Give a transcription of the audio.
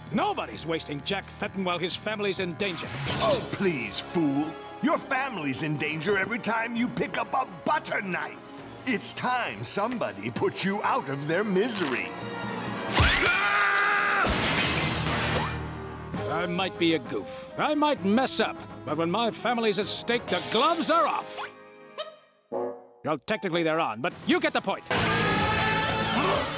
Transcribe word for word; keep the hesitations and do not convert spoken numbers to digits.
Nobody's wasting Jack Fenton while his family's in danger. Oh, please, fool. Your family's in danger every time you pick up a butterknife. It's time somebody put you out of their misery. I might be a goof. I might mess up. But when my family's at stake, the gloves are off. Well, technically they're on, but you get the point.